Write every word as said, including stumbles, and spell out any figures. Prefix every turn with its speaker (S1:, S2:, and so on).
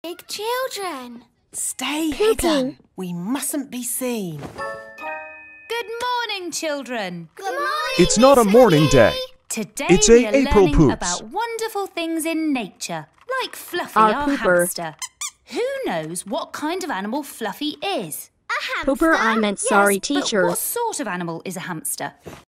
S1: Big children.
S2: Stay
S3: Pooping.
S2: hidden. We mustn't be seen.
S4: Good morning, children.
S1: Good morning.
S5: It's not a morning day.
S4: Today
S5: It's
S4: we
S5: a
S4: are
S5: April
S4: learning
S5: poops.
S4: about wonderful things in nature, like Fluffy,
S3: Our
S4: our,
S3: pooper.
S4: hamster. Who knows what kind of animal Fluffy is?
S1: A hamster.
S3: Pooper, I meant sorry,
S4: yes, but
S3: teacher.
S4: what sort of animal is a hamster?